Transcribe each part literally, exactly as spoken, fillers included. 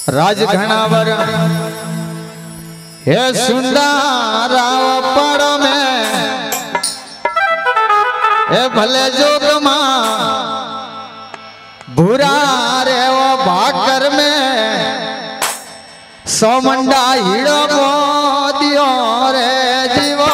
राज घनावर हे सुंदर पड़ में हे भले जोग मां भूरा रे वो भाकर में सौ मंडा हीड़ो को दियो रे जीवो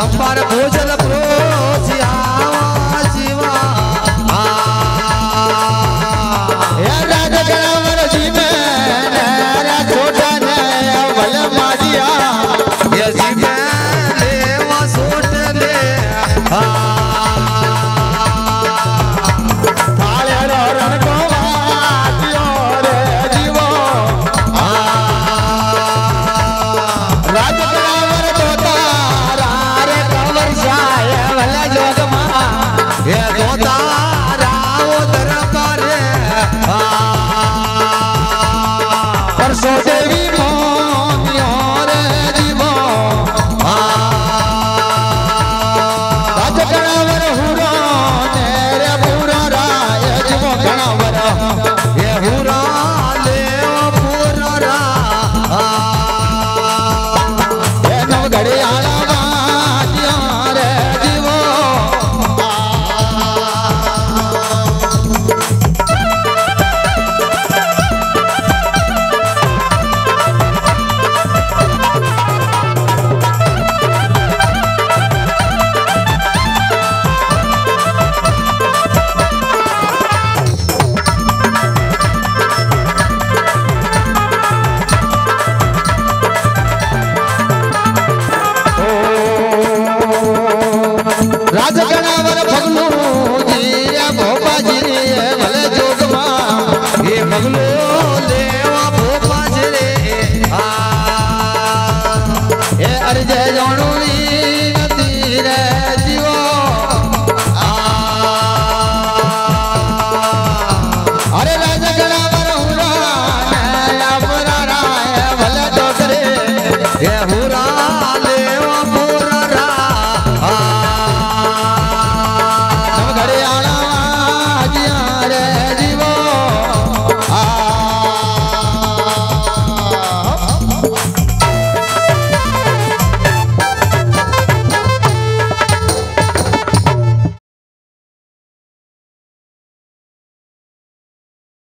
चंपार भोजन प्रोसिया जीवा या राजा गणवर जी में नरा छोटा ने भल माजिया ये जी में ले वो सोट ले थाले रण को वादियो रे जीवो राजा गणवर तो तारा रे कंवर शाय भल जोग मा ये तो तारा वो दरबार परसो देवी मोनियो रे जीवो राजा गणवर हुरो ने रे पूरा राय जीवो गणवर ये हुरा ले पूरा रा ये नव घड़ियाला वादिया रे जीवो राजा गणवर भगलू जी रे भोपा जी रे भले जोग मा ये भगलू लेवा भोपा जी रे आ ए अरजे जाणू